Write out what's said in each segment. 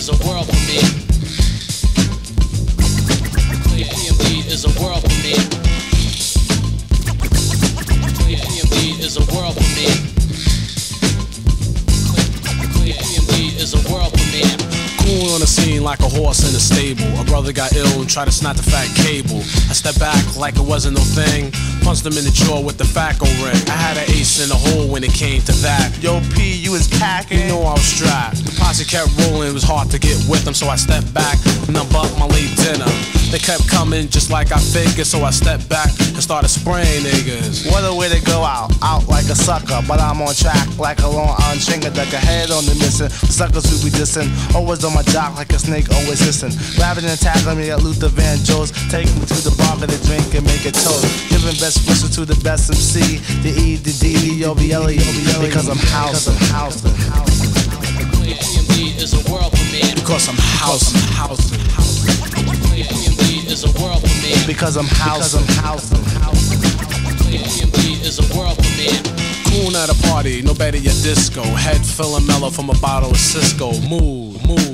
is a world for me. DMV is a world for me. DMV is a world for me. DMV is a world for me. Cool on the scene like a horse in a stable. A brother got ill and tried to snap the fat cable. I stepped back like it wasn't no thing. Punched him in the jaw with the Faco ring. I had an ace in the hole when it came to that. Yo, P, you was packing. You know I was strapped. The posse kept rolling, it was hard to get with them, so I stepped back and I bumped my late dinner. They kept coming just like I figured, so I stepped back and started spraying niggas. What a way to go out like a sucker. But I'm on track like a long arm chinker, duck a head on the missing. Suckers who be dissing, always on my jock like a snake, always hissing. Grabbing and tackling me at Luther Vandross. Take me to the bar, get a drink and make a toast. Giving best wishes to the best MC, the E, the D, the O-V-L-E, because I'm housing. DMV is a world for me. Because I'm housing. DMV is a world for me. Because I'm housing. DMV is a world for me. Cool at a party, no better yet disco. Head feeling mellow from a bottle of Cisco. Move.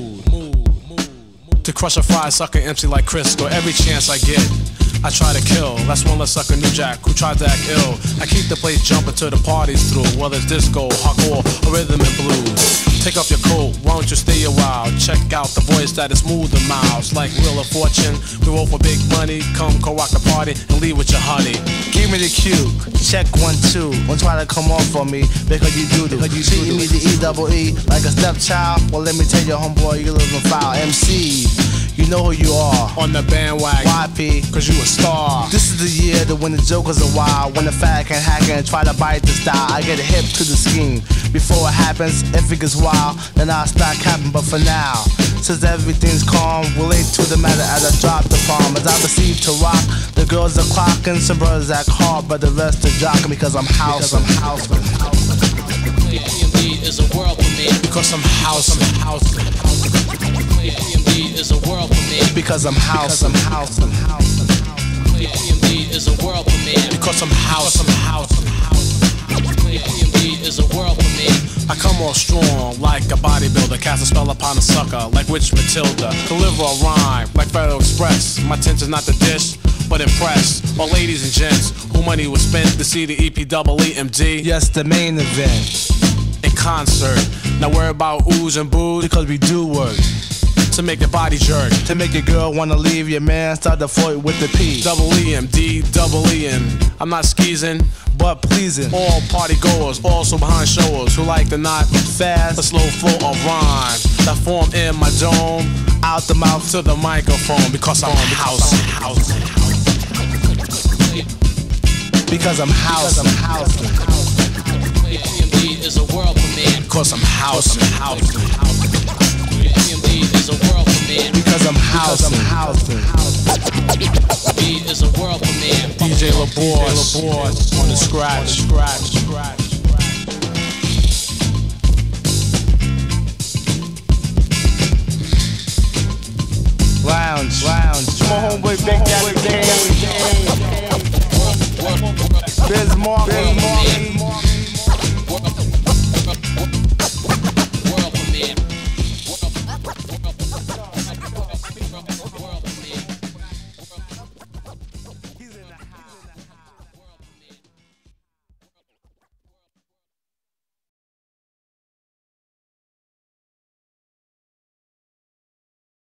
To crush a fry sucker empty like Crisco. Every chance I get, I try to kill. That's one less sucker New Jack who tried to act ill. I keep the place jumping till the party's through. Whether it's disco, hardcore, or rhythm and blues. Take off your coat, why don't you stay a while? Check out the voice that is smooth and mild. Like Wheel of Fortune, we roll for big money. Come co-rock the party and leave with your honey. Give me the cue, check 1, 2. Don't try to come off on me because you do. Treating me the E-double-E like a stepchild. Well, let me tell you, homeboy, you living foul. MC, you know who you are. On the bandwagon, YP, cause you a star. This is the year that when the jokers are wild. When the fat can hack and try to bite the style, I get hip to the scheme. Before it happens, if it gets wild, then I'll start capping. But for now, since everything's calm, relate to the matter as I drop the palm. As I proceed to rock, the girls are clocking. Some brothers act hard, but the rest are jocking because I'm housing. DMV is a world for me. Because I'm housing. DMV is a world for me. Because I'm housing. DMV is a world for me. Because I'm housing. DMV is a world for me. I come off strong like a bodybuilder. Cast a spell upon a sucker like Witch Matilda. Deliver a rhyme like Federal Express. My intention's not to dish, but impress all ladies and gents who money was spent to see the EPEEMD. Yes, the main event. In concert. Not worry about oohs and boos, Because we do work. to make your body jerk. To make your girl wanna leave your man, start the flirt with the P. Double EMD, double EM. I'm not skeezing, But pleasing. all party goers, also behind showers who like to not Fast. a slow flow of rhyme that form in my dome. Out the mouth. To the microphone because I'm housing. Because I'm housing. DMV is a world for me. Because I'm housing. DMV is a world for me. Because I'm housing. DMV is a world for me. DJ LaBourse on the scratch. Lounge. My homeboy Big Daddy Bismarck.